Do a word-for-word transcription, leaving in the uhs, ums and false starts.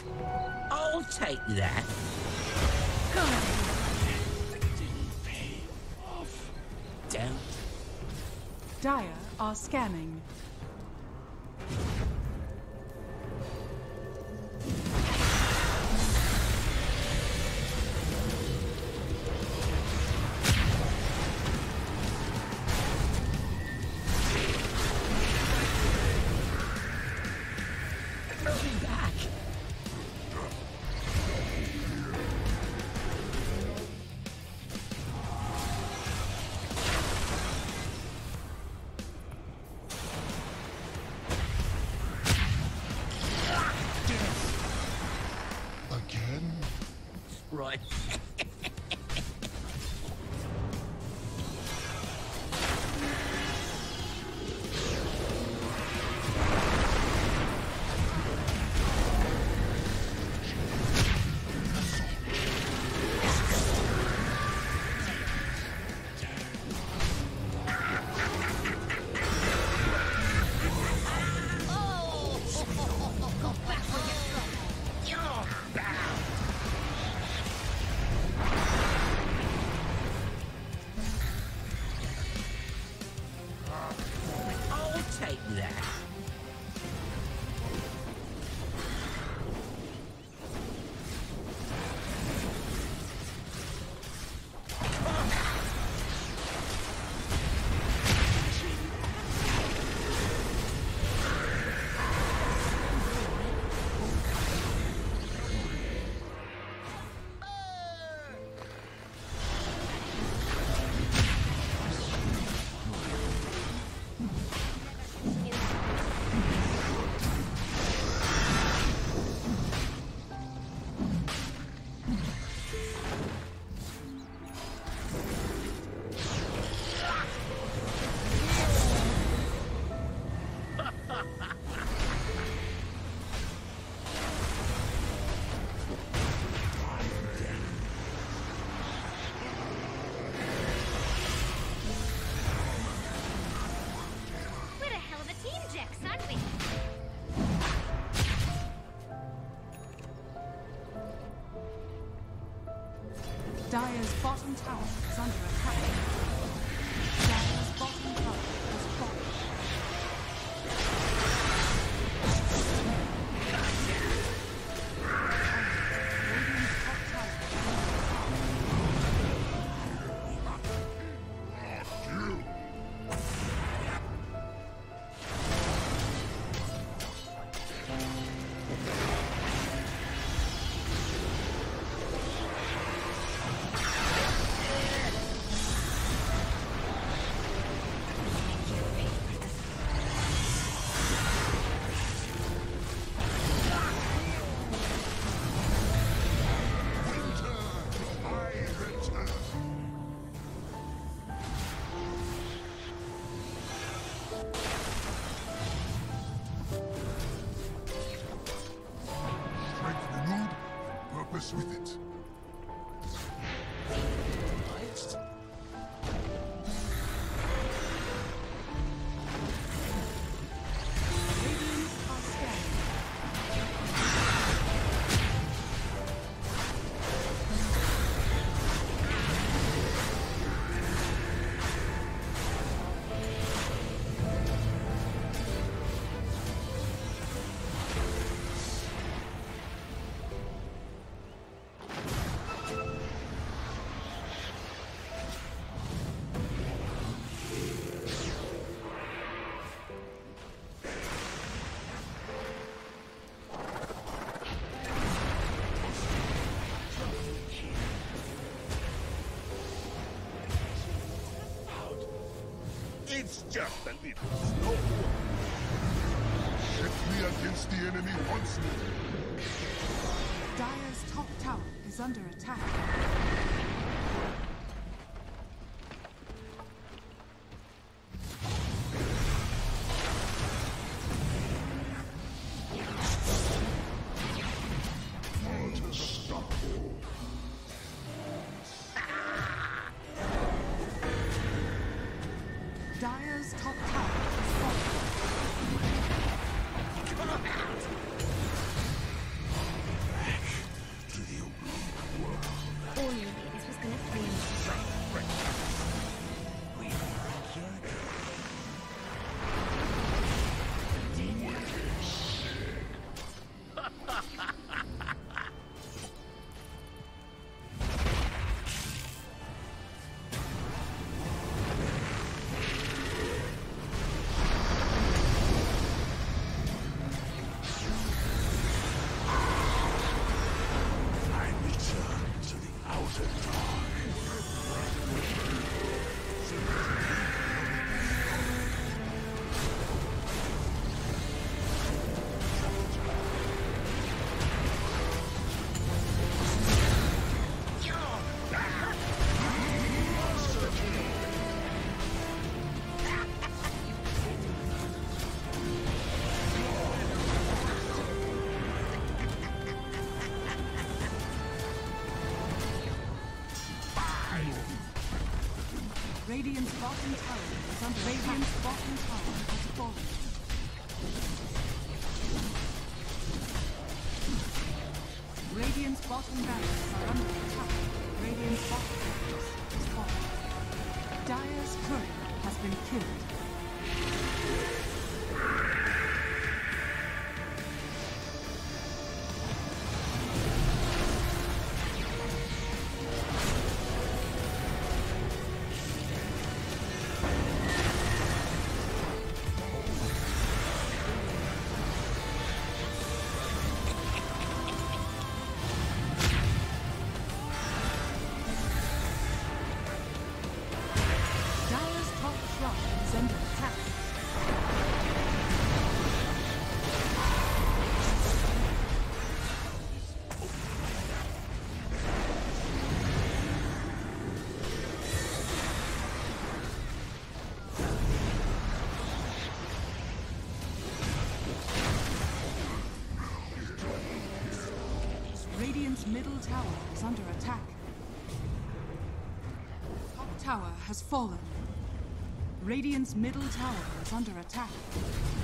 I'll take that. Didn't pay off. Don't. Dire are scanning. Moving back. Again? Right. I'll take that. We're a hell of a team, Jax, aren't we? Dire's bottom tower is under attack. Dire's bottom tower is falling. Radiant's top tower. Strength renewed, purpose with it. Radiant are scanning. It's just a little slow. Set me against the enemy once more. Dire's top tower is under attack. Unstoppable. Dire's top tower is falling. Radiant's bottom tower is under Radiant's bottom tower has fallen. Radiant's bottom barracks are under attack. Radiant's bottom barracks is fallen. Dire's courier has been killed. Radiant's middle tower is under attack. Top tower has fallen. Radiant's middle tower is under attack.